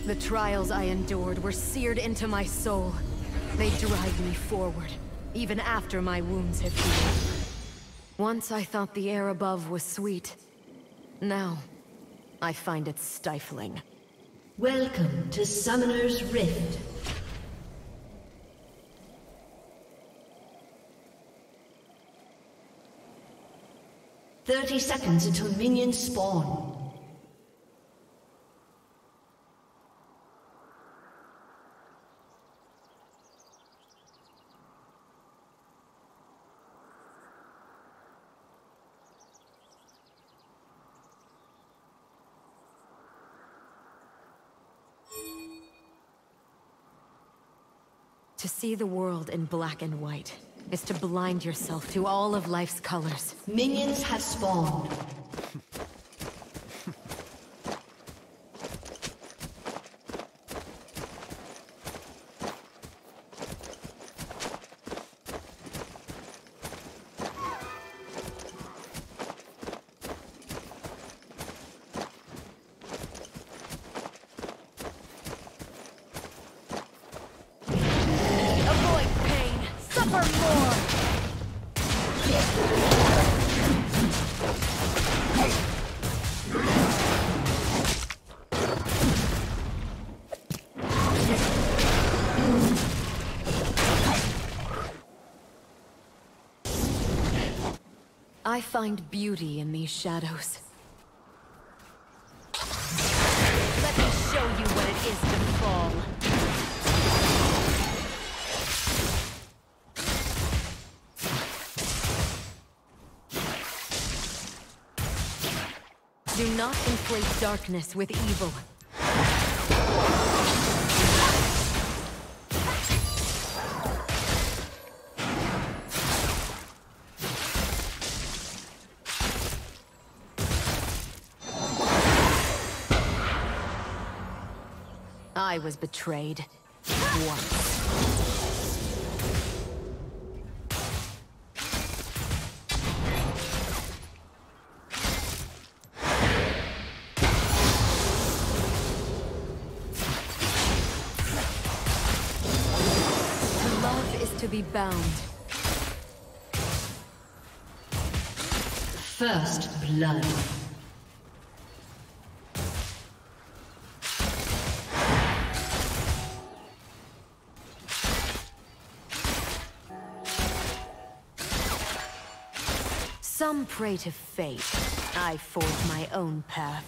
The trials I endured were seared into my soul. They drive me forward, even after my wounds have healed. Once I thought the air above was sweet. Now, I find it stifling. Welcome to Summoner's Rift. "30 seconds until minions spawn. To see the world in black and white is to blind yourself to all of life's colors. Minions have spawned. I find beauty in these shadows. Let me show you what it is to fall. Do not inflate darkness with evil. I was betrayed once. To love is to be bound. First blood. Some pray to fate. I forge my own path.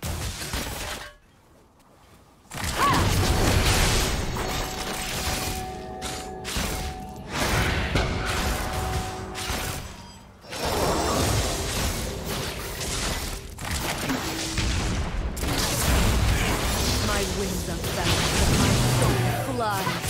My wings are bound, but my soul flies.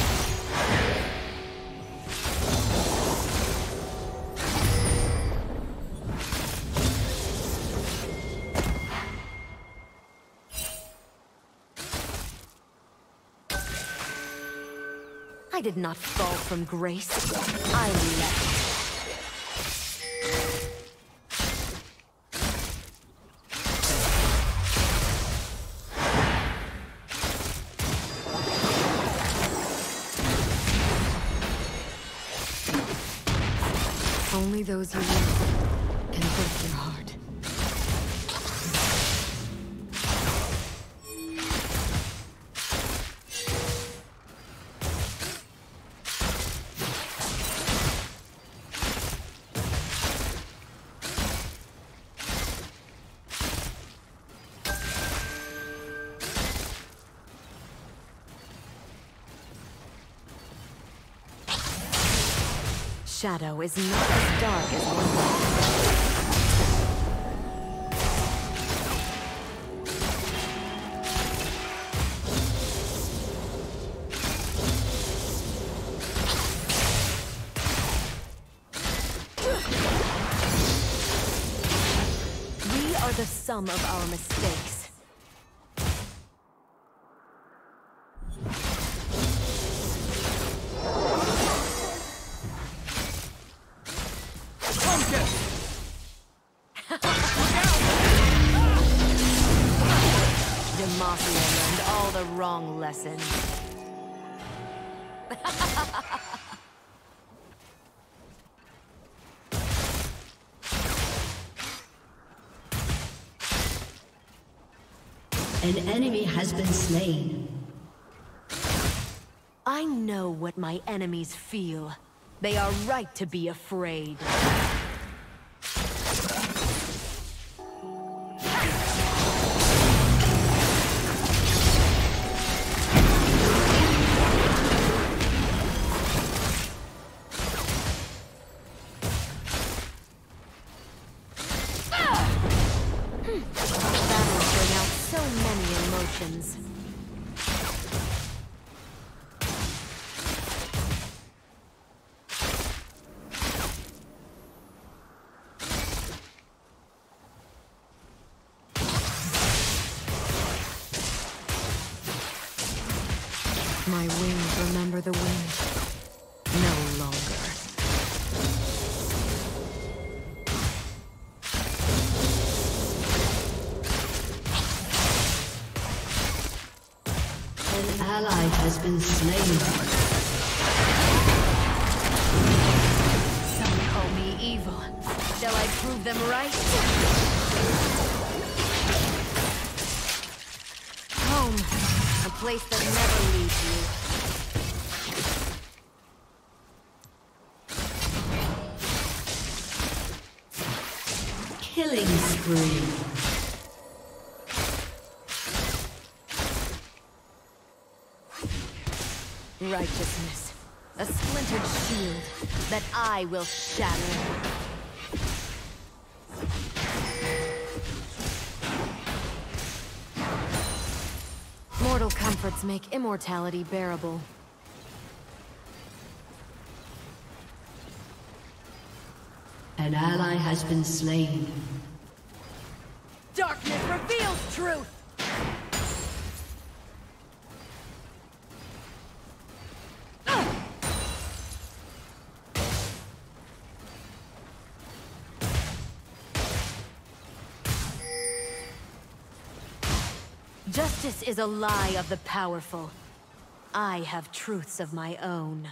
I did not fall from grace. I left. Only those you love can break your heart. Shadow is not as dark as one We are the sum of our mistakes. Demacia learned all the wrong lessons. An enemy has been slain. I know what my enemies feel. They are right to be afraid. Battles bring out so many emotions. My wings remember the wind. No longer. An ally has been slain. Some call me evil. Shall I prove them right? Home. A place that never leaves you. Killing spree. Righteousness. A splintered shield that I will shatter. Mortal comforts make immortality bearable. An ally has been slain. Darkness reveals truth! Justice is a lie of the powerful. I have truths of my own.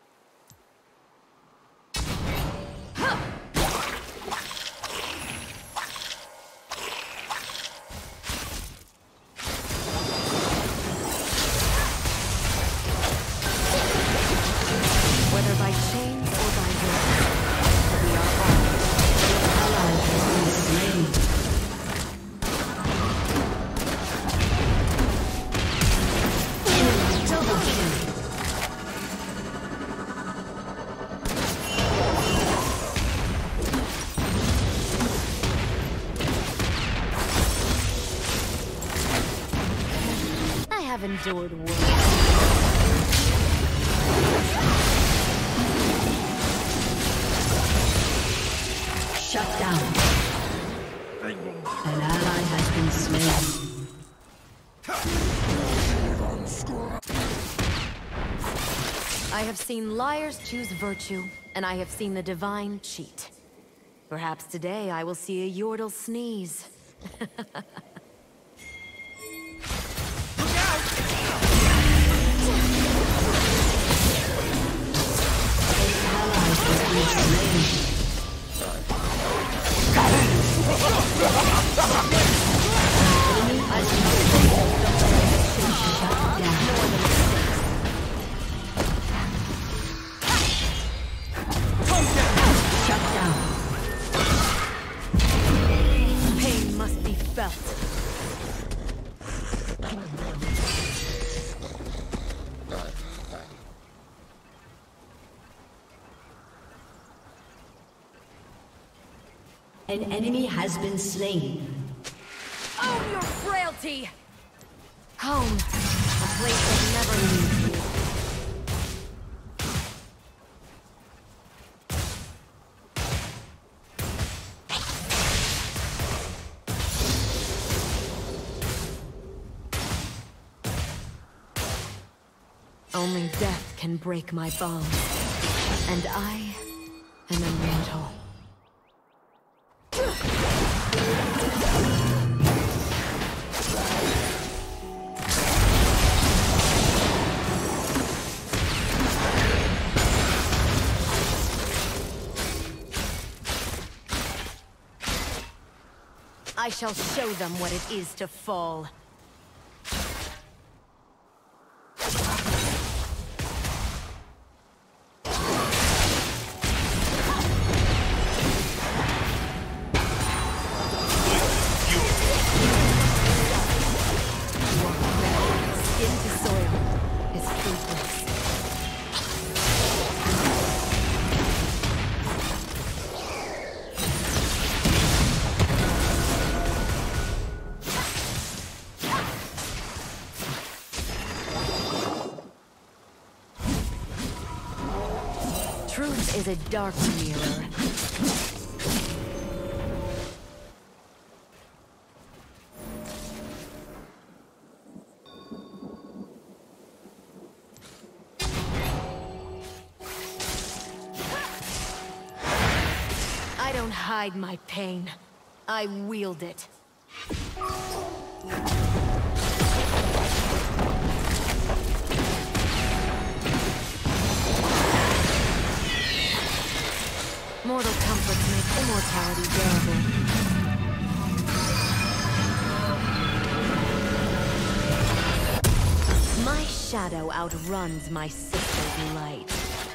Whether by chains or by will, we are all. Ally has been slain. I have endured worse. Shut down. An ally has been slain. I have seen liars choose virtue, and I have seen the divine cheat. Perhaps today I will see a Yordle sneeze. Pain must be felt. An enemy has been slain. Own your frailty! Home, a place that never leaves you. Only death can break my bonds, and I am immortal. I shall show them what it is to fall. Skin to soil is fruitless. Truth is a dark mirror. I don't hide my pain. I wield it. Mortal comforts make immortality bearable. My shadow outruns my sister's light.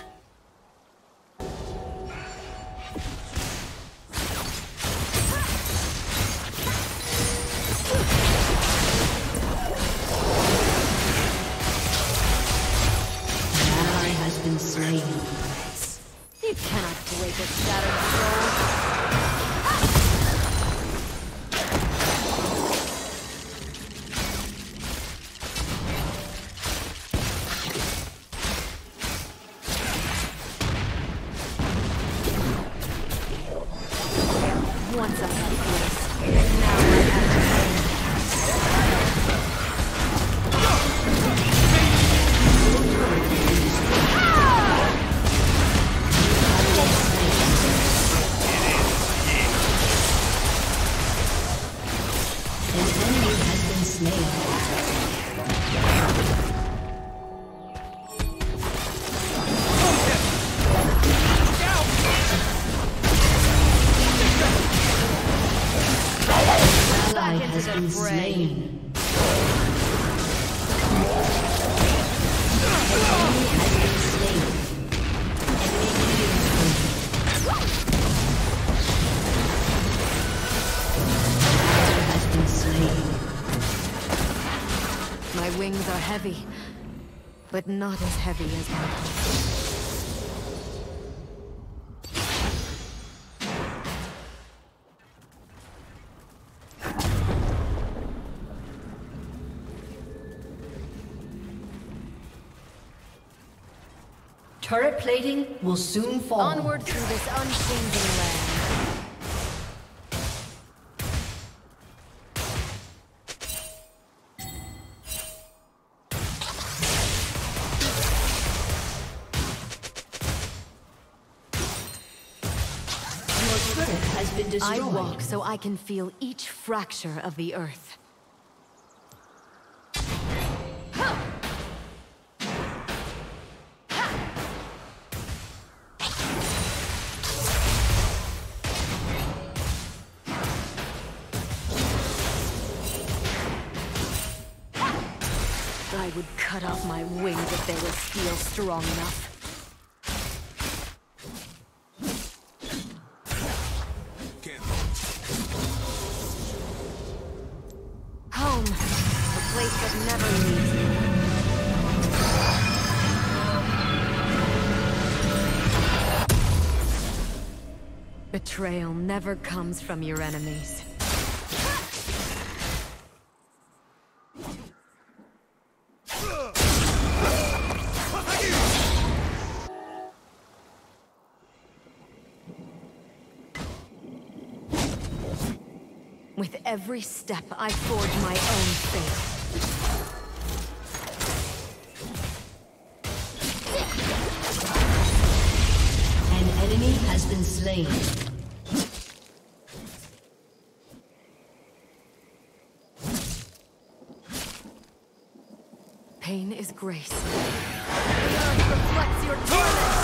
An ally has been slain. You cannot break a shattered soul. Once I had bliss, now I have pain. An enemy has been slain. Ally Back into has the been fray. slain. An enemy has been slain. Ally has been slain. My wings are heavy, but not as heavy as my heart. Turret plating will soon fall. Onward through this unchanging land. Your turret has been destroyed. I walk so I can feel each fracture of the earth. I would cut off my wings if they were steel strong enough. Home, a place that never leaves me. Betrayal never comes from your enemies. With every step, I forge my own fate. An enemy has been slain. Pain is grace. The earth reflects your torment!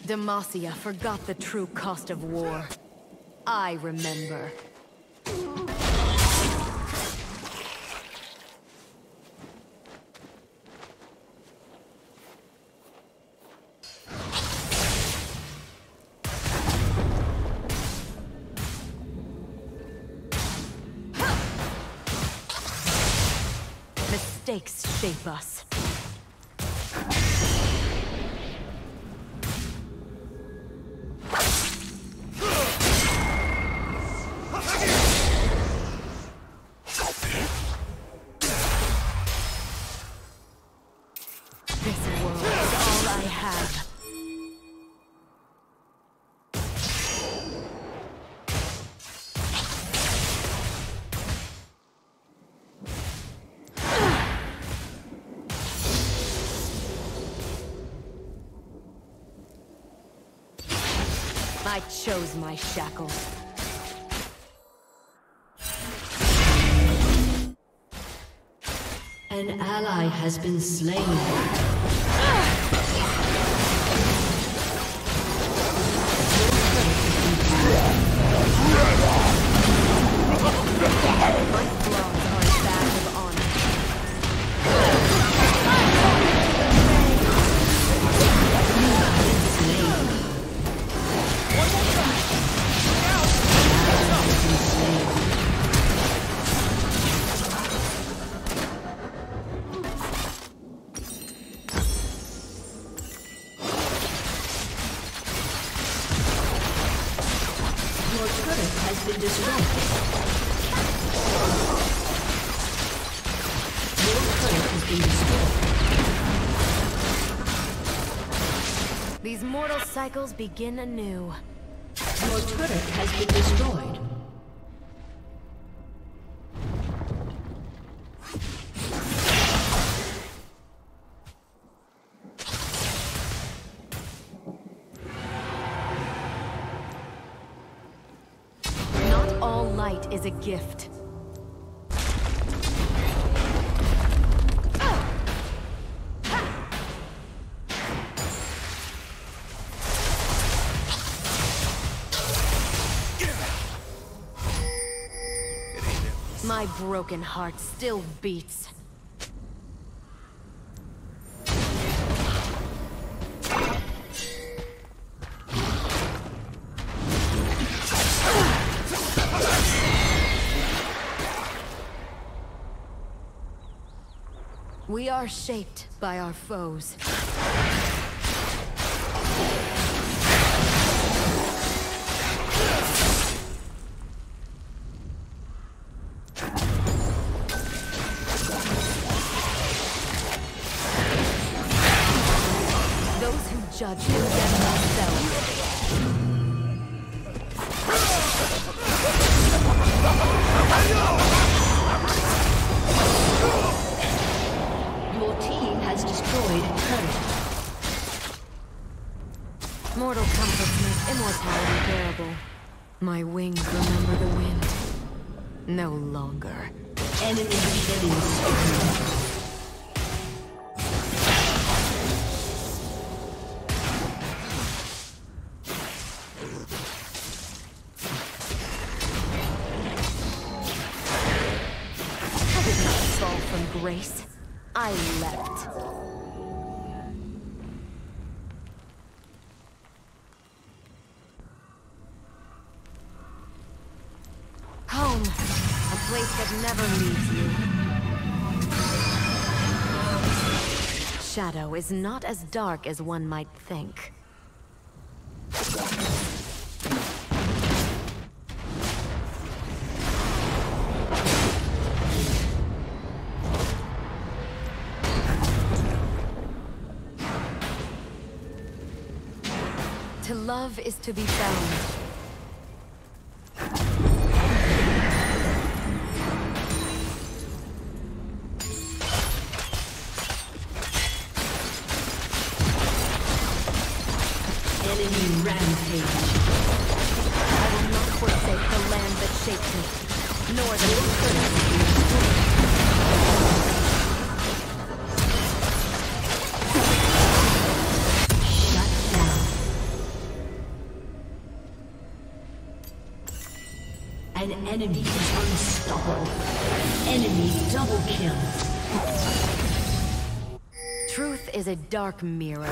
Demacia forgot the true cost of war. I remember. Mistakes shape us. I chose my shackles. An ally has been slain. These mortal cycles begin anew. Your turret has been destroyed. Not all light is a gift. My broken heart still beats. We are shaped by our foes. Judge condemn themselves. Your team has destroyed a turret. Mortal comforts make immortality bearable. My wings remember the wind. No longer. Enemy killing spree. Grace, I leapt. Home, a place that never leaves you. Shadow is not as dark as one might think. To love is to be found. Enemy rampage. I will not forsake the land that shaped me, nor the enemy is unstoppable. Enemy double kill. Truth is a dark mirror.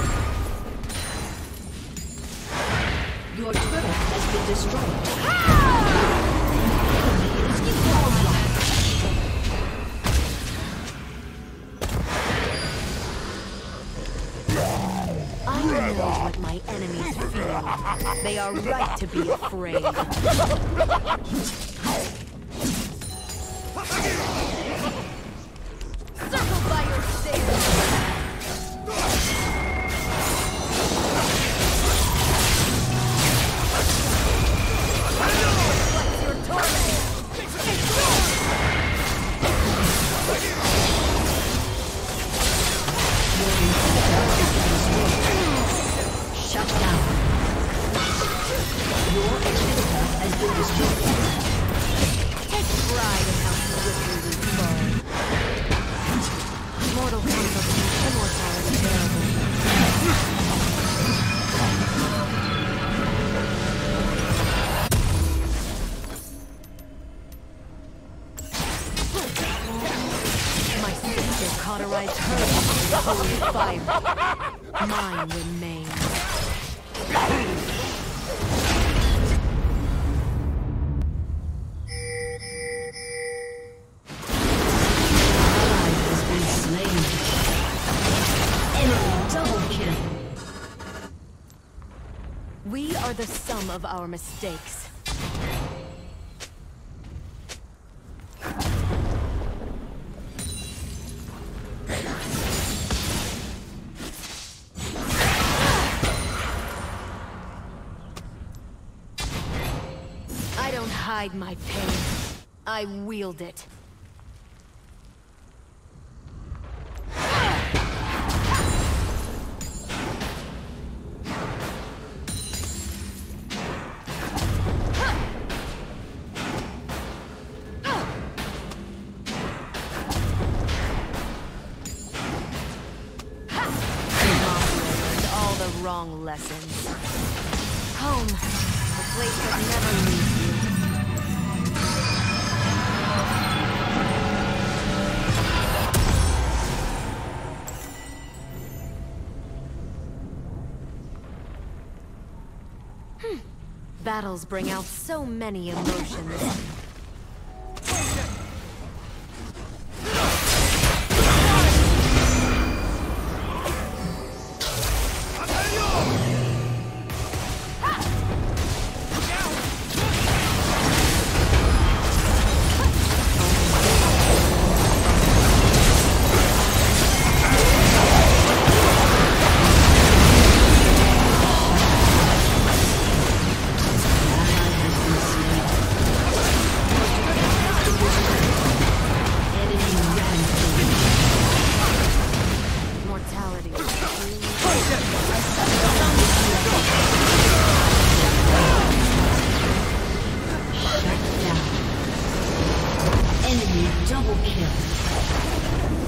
Your turret has been destroyed. Enemy is godlike. I know what my enemies feel. They are right to be afraid. Circle by your stairs. What's your torment? Shut down. Your inhibitor has been destroyed. Take pride in how swiftly we fall. Mortal combat makes immortality bearable. My sister cauterized her with holy fire. Mine remains. We are the sum of our mistakes. I don't hide my pain. I wield it. Wrong lessons. Home, the place that never leaves you. Battles bring out so many emotions. Double kill.